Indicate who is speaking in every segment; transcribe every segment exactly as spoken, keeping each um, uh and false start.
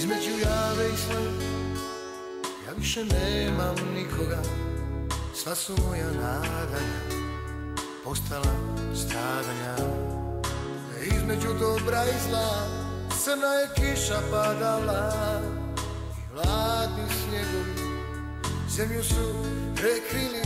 Speaker 1: Između jave i sna ja više nemam nikoga. Sva su moja nadanja postala stradanja. Između dobra i zla crna je kiša padala i hladni snjegovi zemlju su prekrili.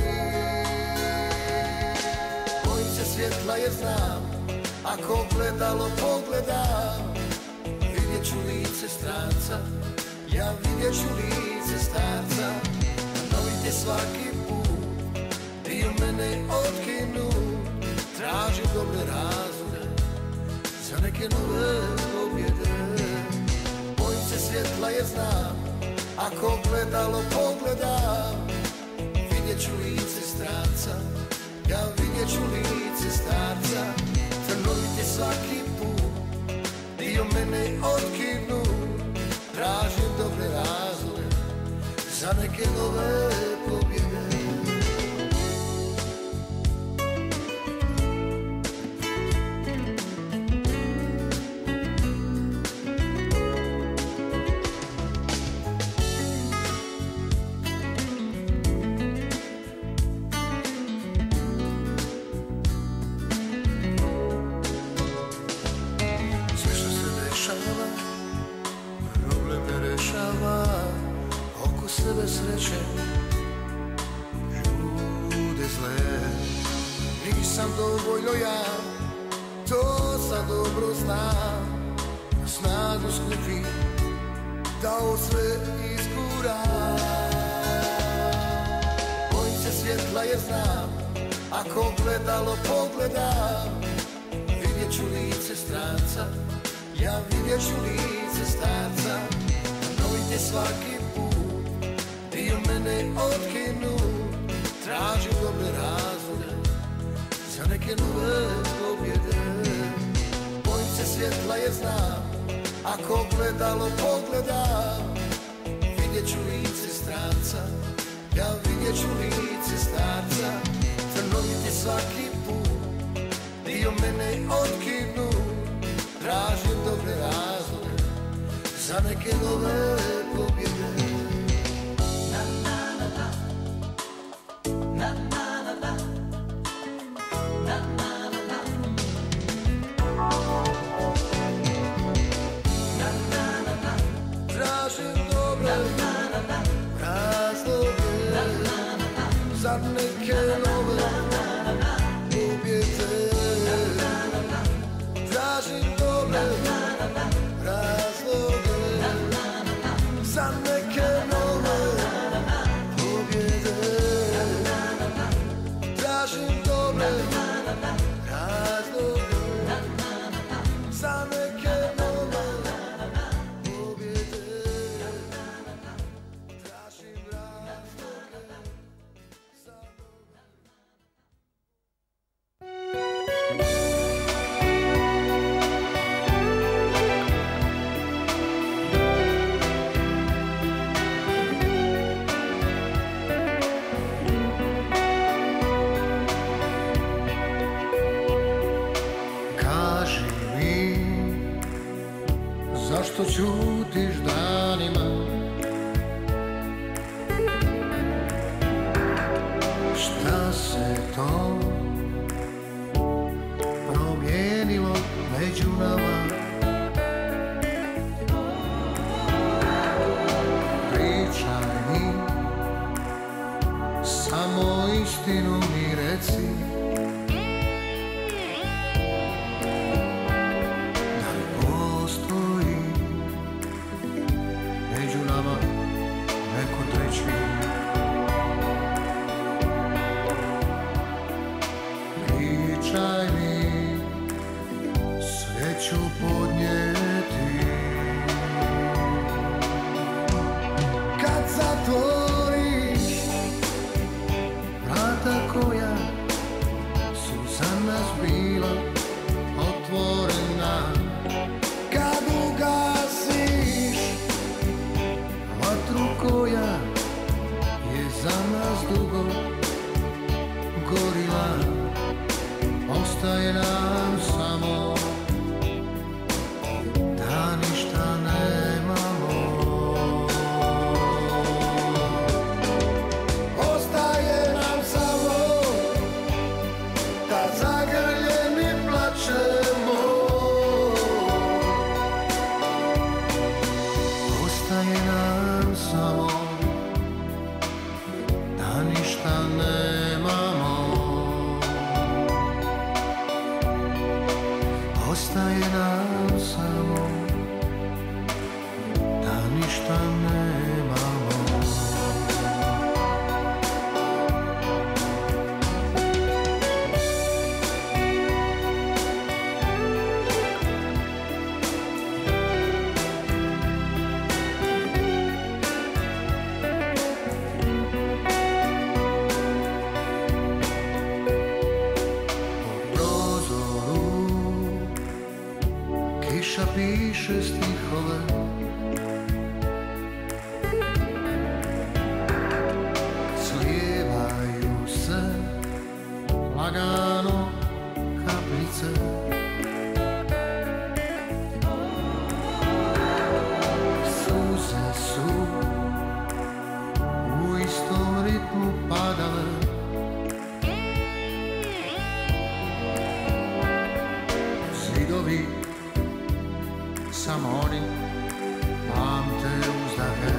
Speaker 1: Bojim se svjetla jer znam, ako gledalo pogledam, vidjet ću lice stranca, ja vidjet ću lice starca. Novite svaki put, dio mene otkinu, tražim dobre razloge za neke nove pobjede. Bojim se svjetla jer znam, ako gledalo pogledam, vidjet ću lice stranca, ja vidjet ću lice starca. Trnovite svaki put, dio mene otkinu, tražim dobre razloge za neke nove pobjede. Problem ne rešava, oko sebe sreće, ljude zle. Nisam dovoljno ja, to sad dobro znam. Na snagu skupi da ovo sve izguram. Bojim se svjetla jer znam, ako gledalo pogledam, vidjet ću lice stranca, ja vidjet ću lice starca. Novite svaki put, dio mene otkinu, tražim dobre razloge za neke nove pobjede. Bojim se svjetla jer znam, ako gledalo pogledam, vidjet ću lice stranca, ja vidjet ću lice starca. Trnovite svaki put, dio mene otkinu, tražim dobre razloge za neke nove pobjede. Na na na na, na na na na, na na na na, na na na na, tražim dobre razloge za neke nove pobjede. Tražim dobre razloge za neke nove pobjede. Tražim dobre razloge za neke nove pobjede. Tražim razloge za nove. Zašto ćutiš danima? Šta se to promijenilo među nama? Pričaj mi, samo istinu mi reci. Pričaj mi, sve ću podnijeti. Kad zatvoriš vrata koja su za nas bila otvorena, kad ugasiš vatru koja ništa nemamo. Kiša piše stihove, slijevaju se lagano kapljice. Suze su u istom ritmu padale, zidovi samo oni pamte uzdahe.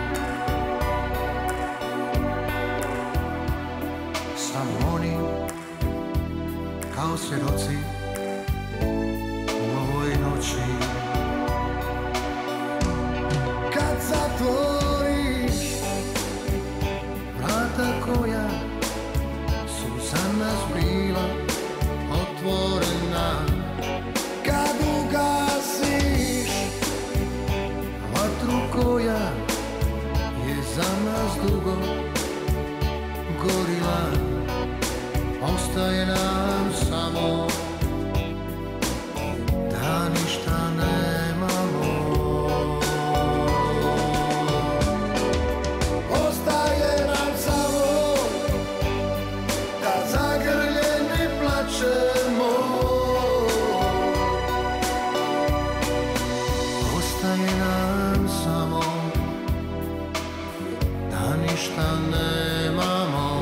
Speaker 1: Samo oni kao svjedoci u ovoj noći. Kad zatvoriš vrata koja su za nas bila otvorena, kad ugasiš vatru koja je za nas dugo gorila, ostaje nam samo da ništa nemamo. Ostaje nam samo da zagrljeni plačemo. Ostaje nam samo da ništa nemamo.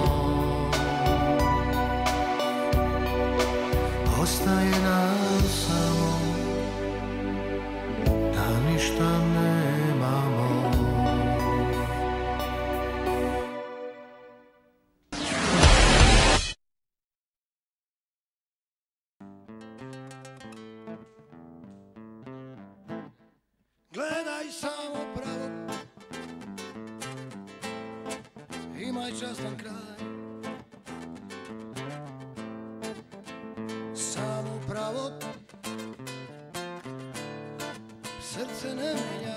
Speaker 1: Ostaje nam samo da ništa nemamo. Gledaj samo pravo, imaj častan kraj. Samo pravo, srce ne menja.